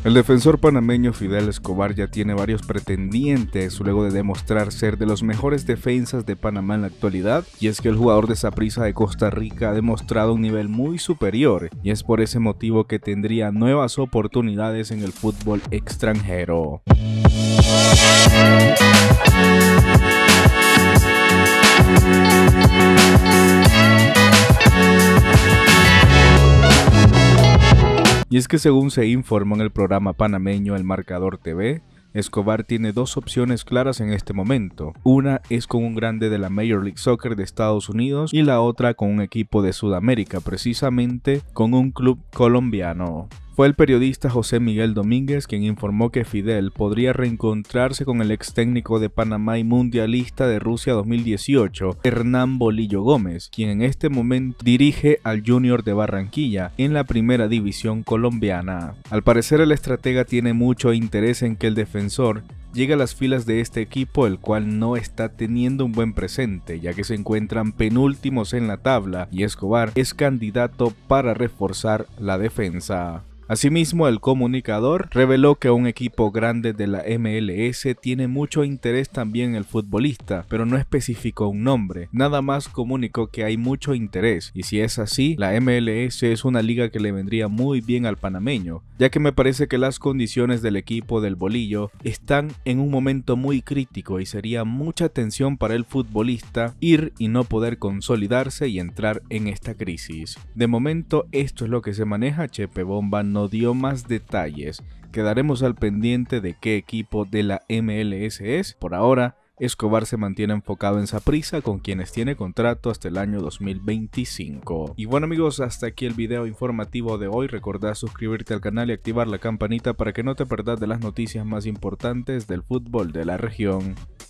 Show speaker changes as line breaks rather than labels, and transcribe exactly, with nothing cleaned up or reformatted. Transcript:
El defensor panameño Fidel Escobar ya tiene varios pretendientes luego de demostrar ser de los mejores defensas de Panamá en la actualidad, y es que el jugador de Saprissa de Costa Rica ha demostrado un nivel muy superior, y es por ese motivo que tendría nuevas oportunidades en el fútbol extranjero. Y es que según se informó en el programa panameño El Marcador T V, Escobar tiene dos opciones claras en este momento. Una es con un grande de la Major League Soccer de Estados Unidos y la otra con un equipo de Sudamérica, precisamente con un club colombiano. Fue el periodista José Miguel Domínguez quien informó que Fidel podría reencontrarse con el ex técnico de Panamá y mundialista de Rusia dos mil dieciocho, Hernán Bolillo Gómez, quien en este momento dirige al Junior de Barranquilla en la primera división colombiana. Al parecer el estratega tiene mucho interés en que el defensor llegue a las filas de este equipo, el cual no está teniendo un buen presente, ya que se encuentran penúltimos en la tabla y Escobar es candidato para reforzar la defensa. Asimismo, el comunicador reveló que un equipo grande de la M L S tiene mucho interés también en el futbolista, pero no especificó un nombre, nada más comunicó que hay mucho interés, y si es así, la M L S es una liga que le vendría muy bien al panameño, ya que me parece que las condiciones del equipo del Bolillo están en un momento muy crítico y sería mucha tensión para el futbolista ir y no poder consolidarse y entrar en esta crisis. De momento esto es lo que se maneja. Chepe Bomba no dio más detalles, quedaremos al pendiente de qué equipo de la M L S es. Por ahora, Escobar se mantiene enfocado en Saprissa, con quienes tiene contrato hasta el año dos mil veinticinco. Y bueno amigos, hasta aquí el video informativo de hoy. Recordá suscribirte al canal y activar la campanita para que no te perdas de las noticias más importantes del fútbol de la región.